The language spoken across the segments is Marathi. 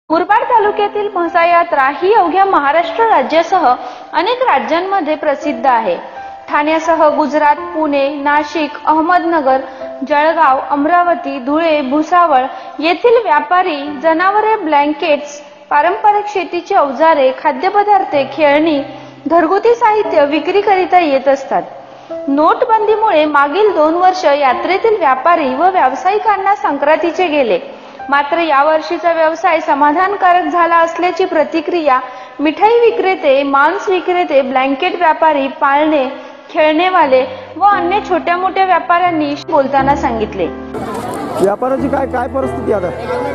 मुरबाड तालुक्यातील म्हसा यात्रा ही अवघ्या महाराष्ट्र राज्यासह अनेक राज्यांमध्ये प्रसिद्ध आहे। ठाण्यासह गुजरात, पुणे, नाशिक, अहमदनगर, जळगाव, अमरावती, धुळे, भुसावळ येथील व्यापारी जनावरे, ब्लँकेट्स, पारंपरिक शेतीची अवजारे, खाद्यपदार्थ, खेळणी, घरगुती साहित्य विक्रीकरिता येत असतात। नोटबंदीमुळे मागील 2 वर्ष यात्रेतील व्यापारी व व्यावसायिकांना संक्रांतीचे गेले। मात्र यावर्षीचा व्यवसाय समाधानकारक झाला असल्याची प्रतिक्रिया मिठाई विक्रेते, मांस विक्रेते, ब्लँकेट व्यापारी, पाळणे, खेळणेवाले व अन्य छोट्या मोठ्या व्यापाऱ्यांनी बोलताना सांगितले। व्यापाराची काय परिस्थिती आता?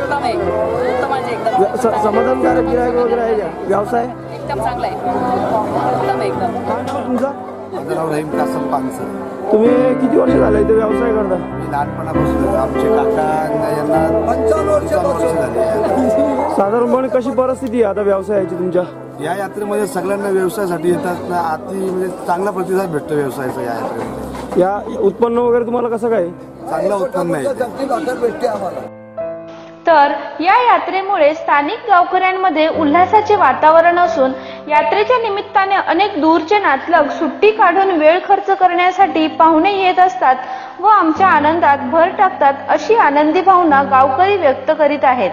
समाधानकारक गिराईक वगैरे आहे का? व्यवसाय एकदम चांगला आहे, एकदम। काय नाव तुमचं? माझं नाव रहीम कासम पानसर। तुम्ही किती वर्ष झाले इथे व्यवसाय करता? मी लहानपणापासून, आमचे काका यांना 55 वर्ष झाले। साधारणपणे कशी परिस्थिती आहे आता व्यवसायाची तुमच्या? या यात्रेमध्ये सगळ्यांना व्यवसायासाठी येतात ना, म्हणजे चांगला प्रतिसाद भेटतो व्यवसायाचा या यात्रेमध्ये। या उत्पन्न वगैरे तुम्हाला कसं काय? चांगलं उत्पन्न आहे। तर या यात्रेमुळे स्थानिक गावकऱ्यांमध्ये उल्हासाचे वातावरण असून यात्रेच्या निमित्ताने अनेक दूरचे नातलग सुट्टी काढून वेळ खर्च करण्यासाठी पाहुणे येत असतात व आमच्या आनंदात भर टाकतात, अशी आनंदी भावना गावकरी व्यक्त करीत आहेत।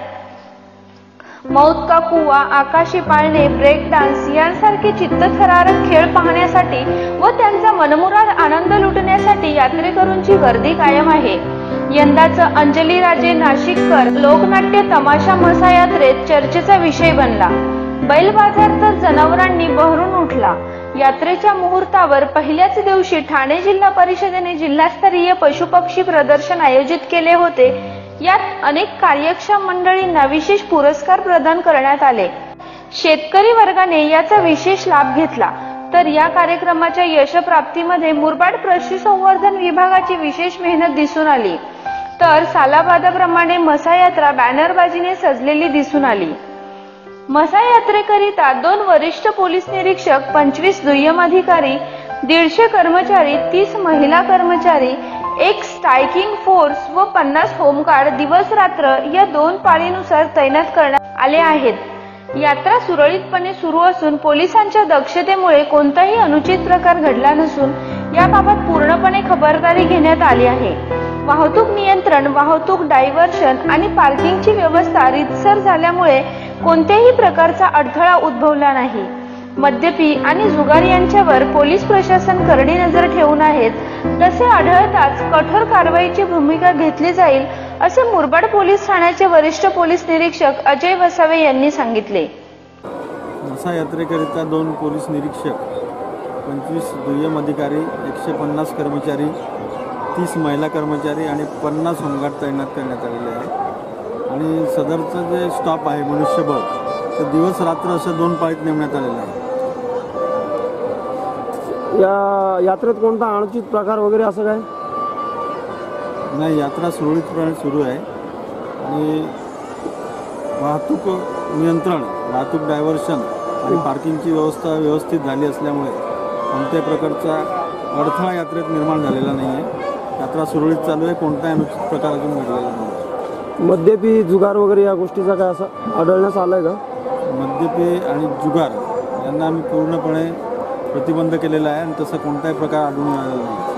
मौत का कुवा, आकाशी पाळणे, ब्रेक डान्स यांसारखे चित्तथरारक खेळ पाहण्यासाठी व त्यांचा मनमुराद आनंद लुटण्यासाठी यात्रेकरूंची गर्दी कायम आहे। यंदाचं अंजली राजे नाशिककर लोकनाट्य तमाशा म्हसा यात्रेत चर्चेचा विषय बनला। बैल बाजार तर जनावरांनी बहरून उठला। यात्रेच्या मुहूर्तावर पहिल्याच दिवशी ठाणे जिल्हा परिषदेने जिल्हास्तरीय पशुपक्षी प्रदर्शन आयोजित केले होते। यात अनेक कार्यक्षम मंडळींना विशेष पुरस्कार प्रदान करण्यात आले। शेतकरी वर्गाने याचा विशेष लाभ घेतला। तर या कार्यक्रमाच्या यशप्राप्तीमध्ये मुरबाड पशुसंवर्धन विभागाची विशेष मेहनत दिसून आली। तर सालाबादाप्रमाणे म्हसा यात्रा बॅनरबाजीने सजलेली दिसून आली। म्हसा यात्रेकरिता 2 वरिष्ठ पोलीस निरीक्षक, 25 दुय्यम अधिकारी, 150 कर्मचारी, 30 महिला कर्मचारी, 1 स्ट्रायकिंग फोर्स व 50 होमगार्ड दिवस रात्र या 2 पाळीनुसार तैनात करण्यात आले आहेत। यात्रा सुरळीतपणे सुरू असून पोलिसांच्या दक्षतेमुळे कोणताही अनुचित प्रकार घडला नसून याबाबत पूर्णपणे खबरदारी घेण्यात आली आहे। वाहतूक नियंत्रण, वाहतूक डायव्हर्शन आणि पार्किंगची व्यवस्था रीतसर झाल्यामुळे कोणत्याही प्रकारचा अडथळा उद्भवला नाही। मद्यपी आणि जुगार यांच्यावर पोलीस प्रशासन करडी नजर ठेवून आहेत। तसे आढळताच कठोर कारवाईची भूमिका घेतली जाईल, असे मुरबाड पोलीस ठाण्याचे वरिष्ठ पोलीस निरीक्षक अजय वसावे यांनी सांगितले। म्हसा यात्रेकरिता 2 पोलीस निरीक्षक, 25 दुय्यम अधिकारी, 150 कर्मचारी, 30 महिला कर्मचारी आणि 50 होमगार्ड तैनात करण्यात आलेले आहे। आणि सदरचं जे स्टाफ आहे मनुष्यबळ ते दिवस रात्र असं 2 पाळीत नेमण्यात आलेलं आहे। या यात्रेत कोणता अनुचित प्रकार वगैरे असं काय नाही, यात्रा सुरळीतपणे सुरू आहे आणि वाहतूक नियंत्रण, वाहतूक डायव्हर्शन आणि पार्किंगची व्यवस्था व्यवस्थित झाली असल्यामुळे कोणत्याही प्रकारचा अडथळा यात्रेत निर्माण झालेला नाही आहे। यात्रा सुरळीत चालू आहे, कोणताही अनुचित प्रकार अजून घडलेला नाही। मद्यपी, जुगार वगैरे या गोष्टीचा काय असं आढळण्यास आलंय का? मद्यपी आणि जुगार यांना आम्ही पूर्णपणे प्रतिबंध केलेला आहे आणि तसा कोणताही प्रकार आढळून आलेला नाही।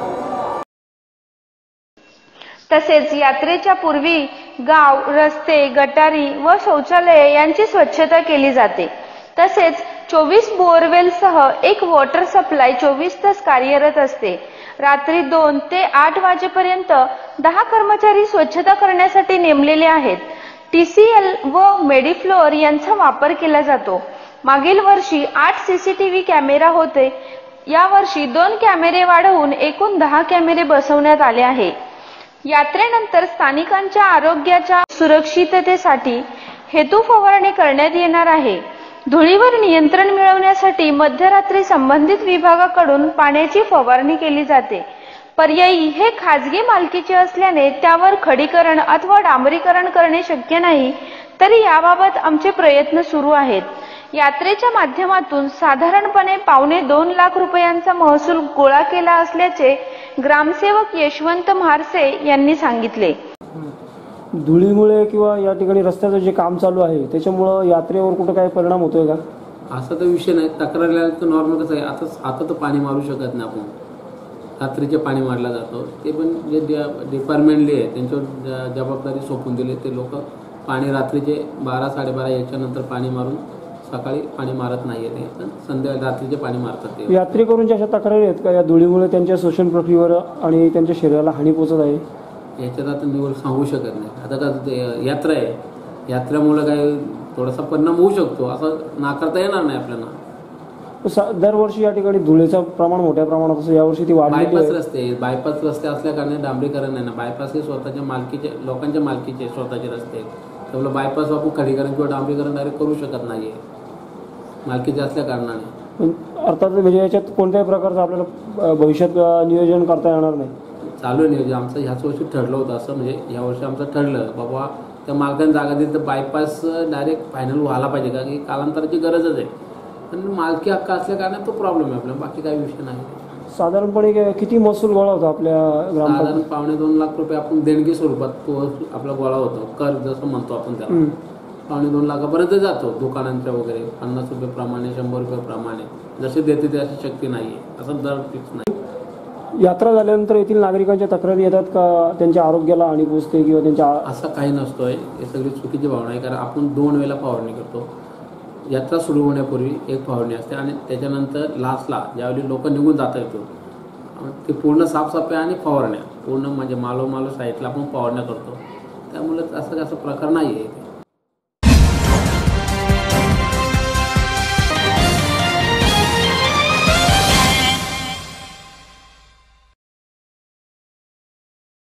तसेच यात्रेच्या पूर्वी गाव, रस्ते, गटारी व शौचालये यांची स्वच्छता केली जाते। तसेच 24 बोअरवेलसह 1 वॉटर सप्लाय 24 तास कार्यरत असते। रात्री 2 ते 8 वाजेपर्यंत 10 कर्मचारी स्वच्छता करण्यासाठी नेमलेले आहेत। TCL व मेडिफ्लोअर यांचा वापर केला जातो। मागील वर्षी 8 CCTV कॅमेरा होते, यावर्षी 2 कॅमेरे वाढवून एकूण 10 कॅमेरे बसवण्यात आले आहे। यात्रेनंतर स्थानिकांच्या आरोग्याच्या सुरक्षिततेसाठी हेतू फवारणी करण्यात येणार आहे। धुळीवर नियंत्रण मिळवण्यासाठी मध्यरात्री संबंधित विभागाकडून पाण्याची फवारणी केली जाते। पर्यायी हे खाजगी मालकीचे असल्याने त्यावर खडीकरण अथवा डांबरीकरण करणे शक्य नाही, तरी याबाबत आमचे प्रयत्न सुरू आहेत। यात्रेच्या माध्यमातून साधारणपणे पावणे 2 लाख रुपयांचा महसूल गोळा केला असल्याचे ग्रामसेवक यशवंत म्हारसे यांनी सांगितले। धुळीमुळे किंवा या ठिकाणी रस्त्याचं जे काम चालू आहे त्याच्यामुळं यात्रेवर कुठं काय परिणाम होतोय का? असा तर विषय नाही. तक्रार लिहायला तर नॉर्मल कसं आहे, आता तर पाणी मारू शकत नाही आपण. रात्रीचे पाणी मारला जातो, ते पण जे डिपार्टमेंटली आहे त्यांच्यावर जबाबदारी सोपून दिली. ते लोक पाणी रात्रीचे 12-12:30 याच्यानंतर पाणी मारून सकाळी पाणी मारत नाही आहे. ते पण रात्रीचे पाणी मारतात ते. यात्रेकरूंच्या अशा तक्रारी आहेत का या धुळीमुळे त्यांच्या श्वसन प्रक्रियेवर आणि त्यांच्या शरीराला हानी पोहोचत आहे? याच्यात आता निवड सांगू शकत नाही. आता का यात्रा आहे, यात्रेमुळे काय थोडासा परिणाम होऊ शकतो असं नाकारता येणार नाही आपल्याला. दरवर्षी या ठिकाणी धुळीचं प्रमाण मोठ्या प्रमाणात असं यावर्षी ती वाढलेली आहे. बायपास रस्ते असल्या कारणाने डांबरीकरण नाही ना. बायपास हे स्वतःच्या मालकीचे, लोकांच्या मालकीचे स्वतःचे रस्ते आहेत. त्यामुळे बायपास आपण खडीकरण किंवा डांबरीकरण डायरेक्ट करू शकत नाहीये मालकीचे असल्या कारणाने. अर्थात म्हणजे याच्यात कोणत्याही प्रकारचं आपल्याला भविष्यात नियोजन करता येणार नाही. चालू आहे नियोजन आमचं. ह्याच वर्षी ठरलं होतं असं, म्हणजे ह्या वर्षी आमचं ठरलं बाबा त्या मालकाने जागा दिली तर बायपास डायरेक्ट फायनल व्हायला पाहिजे, कारण की कालांतराची गरजच आहे. पण मालकी हक्क असल्या कारणाने तो प्रॉब्लेम आहे आपल्याला, बाकी काही विषय नाही. साधारणपणे किती महसूल गोळा होतो आपल्या साधारण 2.5 लाख रुपये आपण देणगी स्वरूपात तो आपला गोळा होतो. कर जसं म्हणतो आपण त्याला 2.5 लाखापर्यंत जातो. दुकानांच्या वगैरे 50 रुपये प्रमाणे, 100 रुपये प्रमाणे जसे देते ते अशी शक्ती नाही आहे. असं दर फिक्स नाही. यात्रा झाल्यानंतर येथील नागरिकांच्या तक्रारी येतात का त्यांच्या आरोग्याला हानी पोचते किंवा त्यांच्या? असं काही नसतोय. हे सगळी चुकीची भावना आहे, कारण आपण 2 वेळेला फवारणी करतो. यात्रा सुरू होण्यापूर्वी एक फवारणी असते आणि त्याच्यानंतर लास्टला ज्यावेळी लोक निघून जाता येतो ते पूर्ण साफसफाई आणि फवारण्या पूर्ण म्हणजे मालो साईडला आपण फवारण्या करतो. त्यामुळे असं प्रकार नाही आहे.